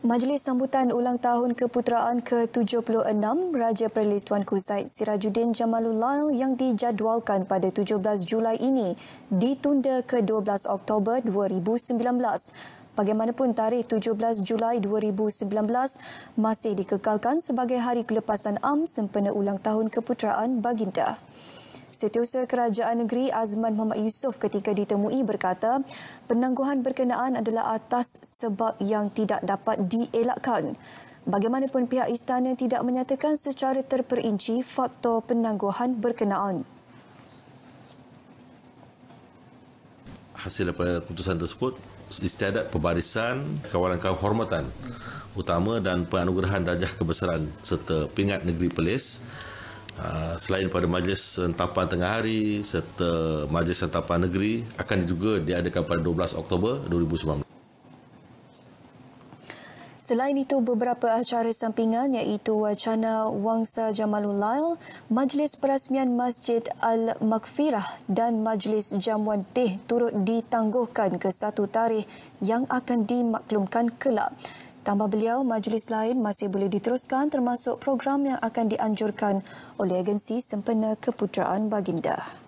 Majlis sambutan ulang tahun keputeraan ke-76 Raja Perlis Tuanku Said Sirajuddin Jamalul Lail yang dijadualkan pada 17 Julai ini ditunda ke 12 Oktober 2019. Bagaimanapun, tarikh 17 Julai 2019 masih dikekalkan sebagai hari kelepasan am sempena ulang tahun keputeraan baginda. Setiausaha Kerajaan Negeri Azman Muhammad Yusof ketika ditemui berkata, penangguhan berkenaan adalah atas sebab yang tidak dapat dielakkan. Bagaimanapun, pihak istana tidak menyatakan secara terperinci faktor penangguhan berkenaan. Hasil daripada keputusan tersebut, istiadat pembarisan kawalan kehormatan utama dan penganugerahan darjah kebesaran serta pingat negeri Perlis selain pada Majlis Sentapan Tengah Hari serta Majlis Sentapan Negeri akan juga diadakan pada 12 Oktober 2019. Selain itu, beberapa acara sampingan iaitu wacana Wangsa Jamalul Lail, Majlis Perasmian Masjid Al-Maghfirah dan Majlis Jamuan Teh turut ditangguhkan ke satu tarikh yang akan dimaklumkan kelak. Tambah beliau, majlis lain masih boleh diteruskan termasuk program yang akan dianjurkan oleh agensi sempena keputeraan baginda.